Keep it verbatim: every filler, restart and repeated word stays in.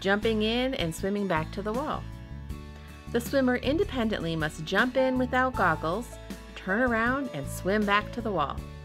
jumping in and swimming back to the wall. The swimmer independently must jump in without goggles, turn around, and swim back to the wall.